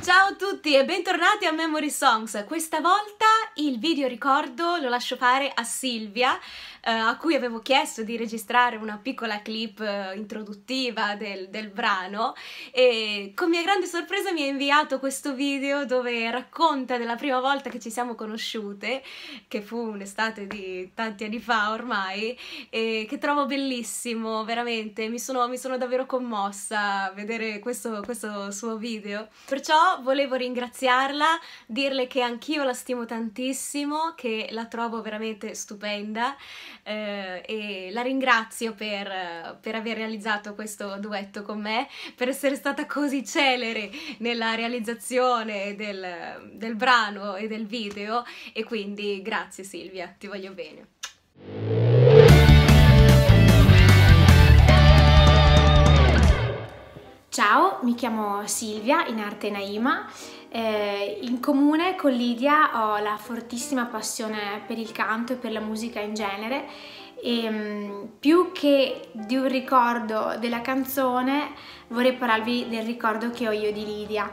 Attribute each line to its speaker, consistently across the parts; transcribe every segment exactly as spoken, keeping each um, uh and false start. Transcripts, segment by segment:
Speaker 1: Ciao a tutti e bentornati a Memory Songs. Questa volta il video ricordo lo lascio fare a Silvia, eh, a cui avevo chiesto di registrare una piccola clip eh, introduttiva del, del brano, e con mia grande sorpresa mi ha inviato questo video dove racconta della prima volta che ci siamo conosciute, che fu un'estate di tanti anni fa ormai, e che trovo bellissimo, veramente. Mi sono, mi sono davvero commossa a vedere questo, questo suo video. Perciò volevo ringraziarla, dirle che anch'io la stimo tantissimo, che la trovo veramente stupenda, eh, e la ringrazio per, per aver realizzato questo duetto con me, per essere stata così celere nella realizzazione del, del brano e del video, e quindi grazie Silvia, ti voglio bene.
Speaker 2: Ciao, mi chiamo Silvia, in arte Naima. Eh, in comune con Lidia ho la fortissima passione per il canto e per la musica in genere, e mh, più che di un ricordo della canzone vorrei parlarvi del ricordo che ho io di Lidia.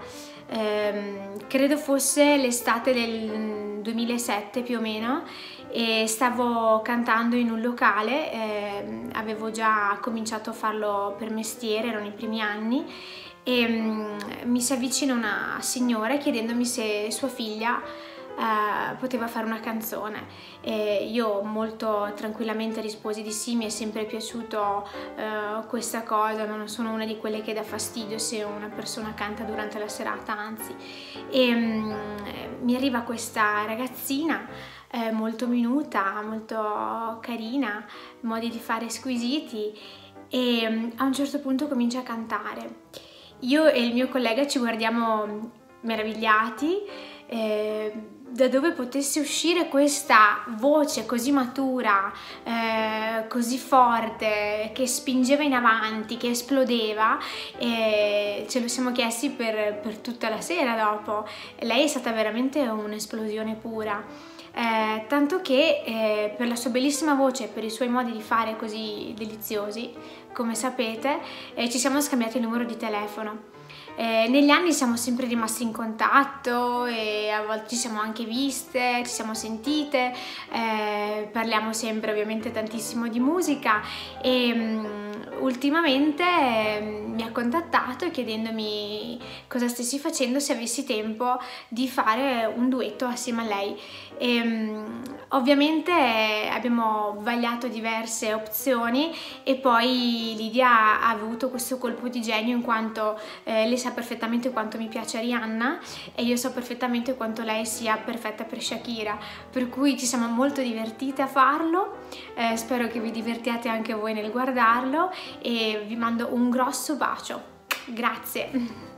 Speaker 2: Eh, credo fosse l'estate del duemilasette più o meno, e stavo cantando in un locale, eh, avevo già cominciato a farlo per mestiere, erano i primi anni, e um, mi si avvicina una signora chiedendomi se sua figlia uh, poteva fare una canzone, e io molto tranquillamente risposi di sì. Mi è sempre piaciuto uh, questa cosa, non sono una di quelle che dà fastidio se una persona canta durante la serata, anzi. E um, mi arriva questa ragazzina Eh, molto minuta, molto carina, modi di fare squisiti, e um, a un certo punto comincia a cantare. Io e il mio collega ci guardiamo meravigliati eh, da dove potesse uscire questa voce così matura, eh, così forte, che spingeva in avanti, che esplodeva, e ce lo siamo chiesti per, per tutta la sera dopo. Lei è stata veramente un'esplosione pura. Eh, tanto che eh, per la sua bellissima voce e per i suoi modi di fare così deliziosi, come sapete, eh, ci siamo scambiati il numero di telefono. Eh, negli anni siamo sempre rimasti in contatto e a volte ci siamo anche viste, ci siamo sentite, eh, parliamo sempre ovviamente tantissimo di musica, e um, ultimamente eh, mi ha contattato chiedendomi cosa stessi facendo, se avessi tempo di fare un duetto assieme a lei. E, um, ovviamente eh, abbiamo vagliato diverse opzioni, e poi Lidia ha avuto questo colpo di genio, in quanto eh, lei sa perfettamente quanto mi piace Rihanna e io so perfettamente quanto lei sia perfetta per Shakira, per cui ci siamo molto divertite a farlo. Eh, spero che vi divertiate anche voi nel guardarlo, e vi mando un grosso bacio. Grazie!